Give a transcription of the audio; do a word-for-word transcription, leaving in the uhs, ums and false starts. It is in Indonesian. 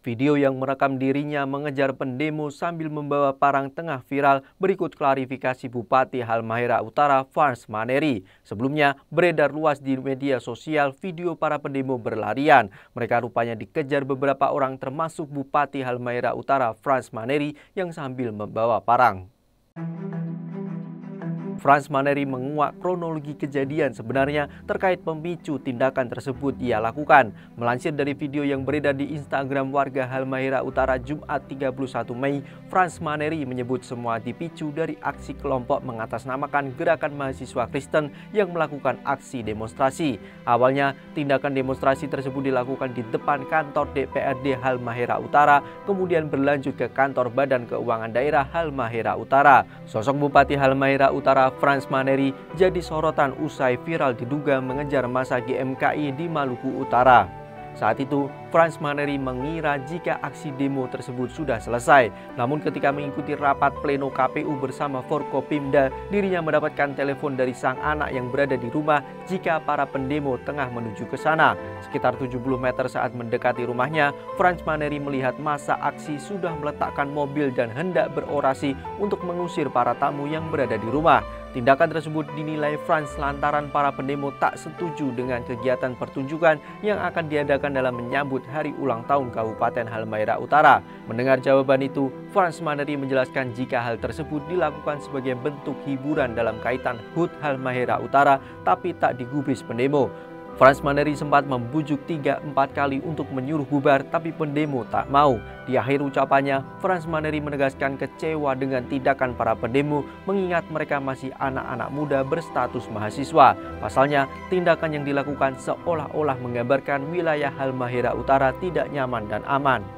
Video yang merekam dirinya mengejar pendemo sambil membawa parang tengah viral. Berikut klarifikasi Bupati Halmahera Utara Frans Maneri. Sebelumnya beredar luas di media sosial video para pendemo berlarian. Mereka rupanya dikejar beberapa orang termasuk Bupati Halmahera Utara Frans Maneri yang sambil membawa parang. Frans Maneri menguak kronologi kejadian sebenarnya terkait pemicu tindakan tersebut ia lakukan. Melansir dari video yang beredar di Instagram warga Halmahera Utara Jumat tiga puluh satu Mei, Frans Maneri menyebut semua dipicu dari aksi kelompok mengatasnamakan gerakan mahasiswa Kristen yang melakukan aksi demonstrasi. Awalnya, tindakan demonstrasi tersebut dilakukan di depan kantor D P R D Halmahera Utara, kemudian berlanjut ke kantor Badan Keuangan Daerah Halmahera Utara. Sosok Bupati Halmahera Utara Frans Maneri jadi sorotan usai viral diduga mengejar massa G M K I di Maluku Utara. Saat itu, Frans Maneri mengira jika aksi demo tersebut sudah selesai. Namun ketika mengikuti rapat pleno K P U bersama Forkopimda, dirinya mendapatkan telepon dari sang anak yang berada di rumah jika para pendemo tengah menuju ke sana. Sekitar tujuh puluh meter saat mendekati rumahnya, Frans Maneri melihat massa aksi sudah meletakkan mobil dan hendak berorasi untuk mengusir para tamu yang berada di rumah. Tindakan tersebut dinilai Frans lantaran para pendemo tak setuju dengan kegiatan pertunjukan yang akan diadakan dalam menyambut hari ulang tahun Kabupaten Halmahera Utara. Mendengar jawaban itu, Frans Maneri menjelaskan jika hal tersebut dilakukan sebagai bentuk hiburan dalam kaitan H U T Halmahera Utara, tapi tak digubris pendemo. Frans Maneri sempat membujuk tiga empat kali untuk menyuruh bubar, tapi pendemo tak mau. Di akhir ucapannya, Frans Maneri menegaskan kecewa dengan tindakan para pendemo mengingat mereka masih anak-anak muda berstatus mahasiswa. Pasalnya, tindakan yang dilakukan seolah-olah menggambarkan wilayah Halmahera Utara tidak nyaman dan aman.